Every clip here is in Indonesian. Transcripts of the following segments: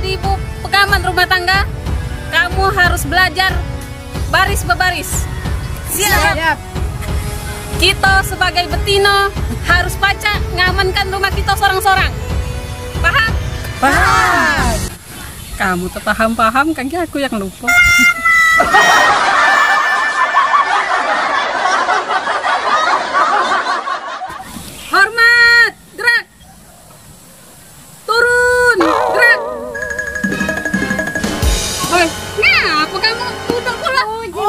jadi ibu pengaman rumah tangga, kamu harus belajar baris berbaris. Siap. Kita sebagai betina harus baca ngamankan rumah kita sorang-sorang. Paham? Paham. Kamu tuh paham-paham kan, aku yang lupa. Hormat, gerak. Turun, gerak. Oi, ngapa kamu duduk pula?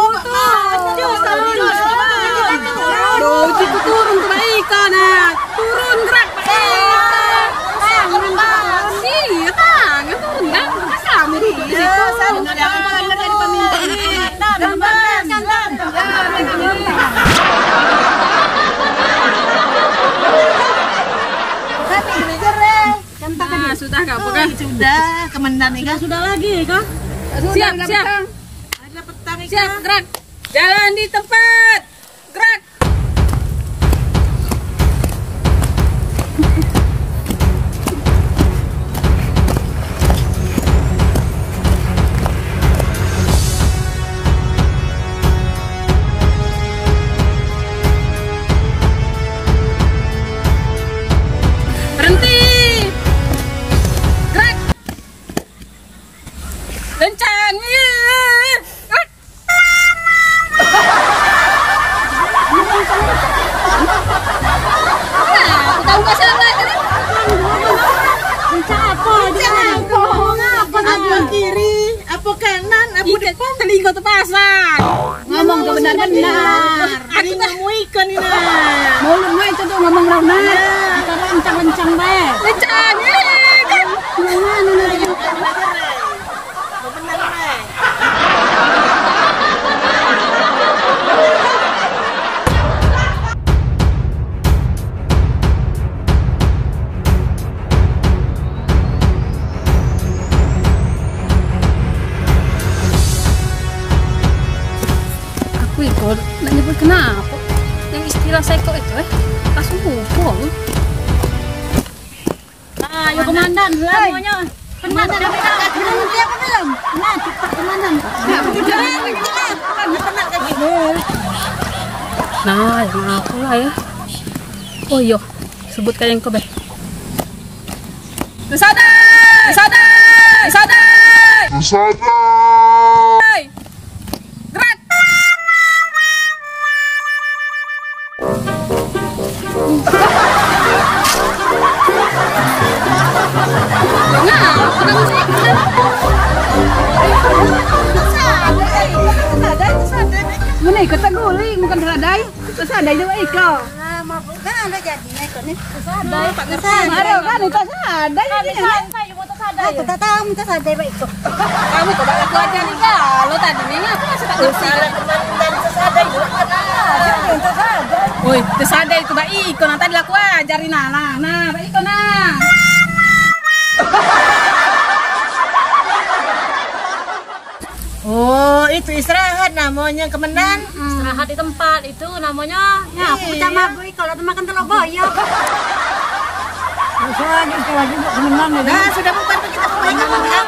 Doji turun ke Ika, nah. Turun, gerak. Turun, nah. Kamu di situ. Dari pemimpin. Nah, sudah gak apa kan? Sudah, kemendan Ika sudah lagi Ika. Siap. Ada petang Ika. Siap, gerak. Jalan di tempat. Gerak. Berhenti. Gerak. Kencang. Tahu nggak salah kan? Apa kiri, apa kanan, apa depan? Telinga tuh pasang. Ngomong benar-benar. Ini ngomong ikan ini. Mulutnya itu tuh ngomong benar. Kita lancang-lancang baik. Kencang. Aku ikut, nggak nyebut kenapa? Yang istilah seko itu langsung lupa. Nah, yuk komandan, semuanya. Komandan, siapa belum? Nah, cepat komandan. Nah, yang aku lah ya. Oh iya, sebutkan yang kebe. Sadai. Gerak. Mana ikut guling, bukan sadai. Sadai juga ikut. Kan ada jadinya ikut nih. Sadai, Pak Sadai. Kan itu sadai. Aku tak tahu minta sadai Pak ikut. Kamu coba aku aja nih kalau tadinya aku masih tak ngerti. Kemendan sesadai juga ada. Minta sadai. Woi, tersadai itu Mbak Iko, nah tadi aku ajarin nah, Mbak Iko nah. Oh, itu istirahat namanya kemendan. Istirahat di tempat itu namanya. Ya, aku sama Bu kalau makan telur boyok. Nah, sudah membantu kita perbaikan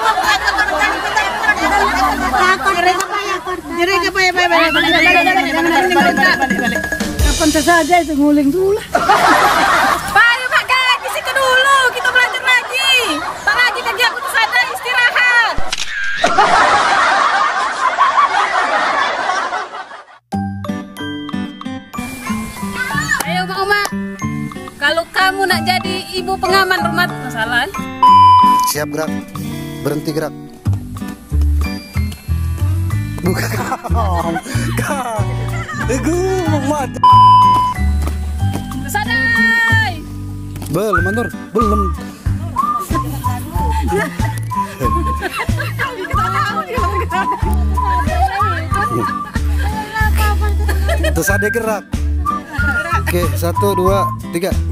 Kapan saja itu nguling dulu. Bayu Pak Gak, di situ dulu, kita belajar lagi. Tak lagi kaki aku tersadai, istirahat. Ayo Mak Uma, kalau kamu nak jadi ibu pengaman rumah masalah. Siap gerak. Berhenti gerak. Bukan Kang. Mati. Tersadai. Belum, Mandur. Belum. Terus ada gerak. Oke, 1, 2, 3.